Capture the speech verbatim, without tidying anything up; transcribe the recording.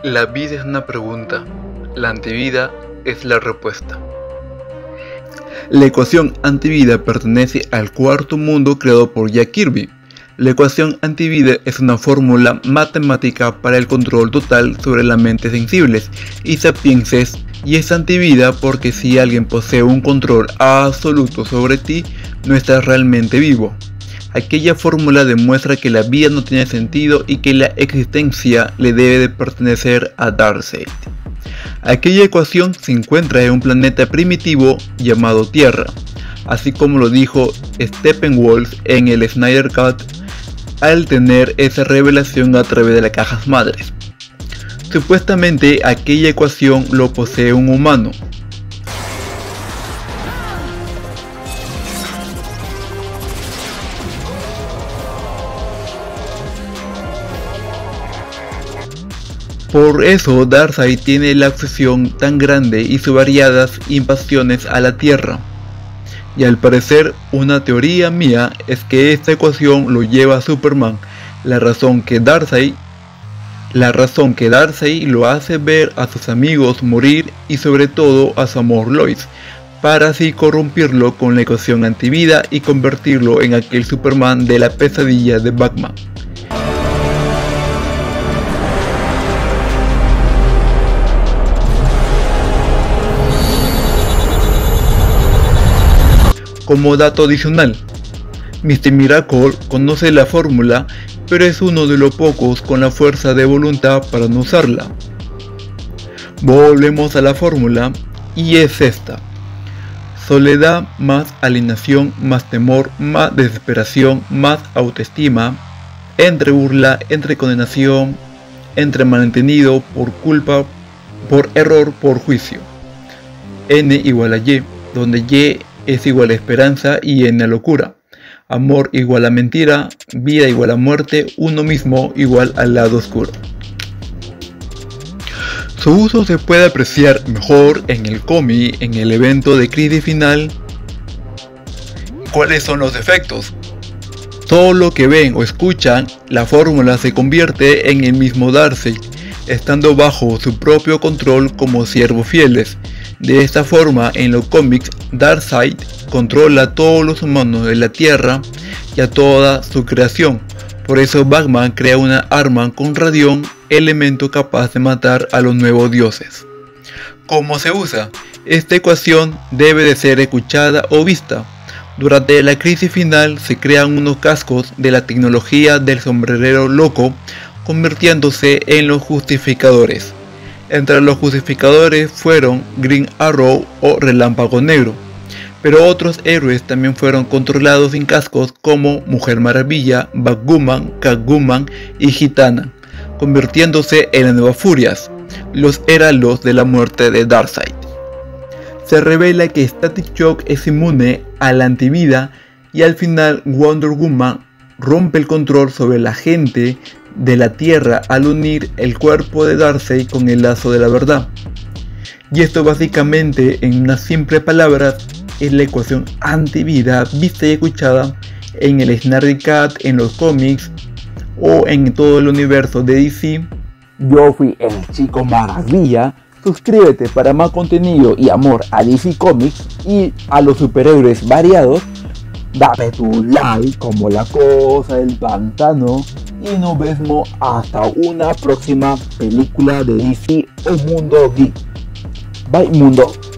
La vida es una pregunta, la antivida es la respuesta. La ecuación antivida pertenece al cuarto mundo creado por Jack Kirby. La ecuación antivida es una fórmula matemática para el control total sobre las mentes sensibles y sapienses, y es antivida porque si alguien posee un control absoluto sobre ti, no estás realmente vivo. Aquella fórmula demuestra que la vida no tiene sentido y que la existencia le debe de pertenecer a Darkseid. Aquella ecuación se encuentra en un planeta primitivo llamado Tierra, así como lo dijo Steppenwolf en el Snyder Cut al tener esa revelación a través de las cajas madres. Supuestamente aquella ecuación lo posee un humano. Por eso Darkseid tiene la obsesión tan grande y sus variadas invasiones a la Tierra. Y al parecer una teoría mía es que esta ecuación lo lleva a Superman, la razón que Darkseid, la razón que Darkseid lo hace ver a sus amigos morir y sobre todo a su amor Lois, para así corrompirlo con la ecuación antivida y convertirlo en aquel Superman de la pesadilla de Batman. Como dato adicional, mister Miracle conoce la fórmula, pero es uno de los pocos con la fuerza de voluntad para no usarla. Volvemos a la fórmula y es esta: soledad más alienación más temor más desesperación más autoestima, entre burla, entre condenación, entre malentendido, por culpa, por error, por juicio. N igual a Y, donde Y es igual a esperanza y N a locura, amor igual a mentira, vida igual a muerte, uno mismo igual al lado oscuro. Su uso se puede apreciar mejor en el cómic, en el evento de crisis final. ¿Cuáles son los efectos? Todo lo que ven o escuchan, la fórmula se convierte en el mismo Darkseid, estando bajo su propio control como siervos fieles. De esta forma, en los cómics, Darkseid controla a todos los humanos de la Tierra y a toda su creación. Por eso Batman crea una arma con radión, elemento capaz de matar a los nuevos dioses. ¿Cómo se usa? Esta ecuación debe de ser escuchada o vista. Durante la crisis final se crean unos cascos de la tecnología del sombrerero loco, convirtiéndose en los justificadores. Entre los justificadores fueron Green Arrow o Relámpago Negro, pero otros héroes también fueron controlados sin cascos como Mujer Maravilla, Batwoman, Catwoman y Gitana, convirtiéndose en las nuevas Furias, los heraldos de la muerte de Darkseid. Se revela que Static Shock es inmune a la antivida y al final Wonder Woman rompe el control sobre la gente de la Tierra al unir el cuerpo de Darkseid con el lazo de la verdad. Y esto básicamente, en unas simples palabras, es la ecuación antivida vista y escuchada en el Snyder Cut, en los cómics o en todo el universo de D C. Yo fui el Chico Maravilla. Suscríbete para más contenido y amor a D C Comics y a los superhéroes variados. Dame tu like como La Cosa del Pantano y nos vemos hasta una próxima película de D C o Mundo Geek. Bye mundo.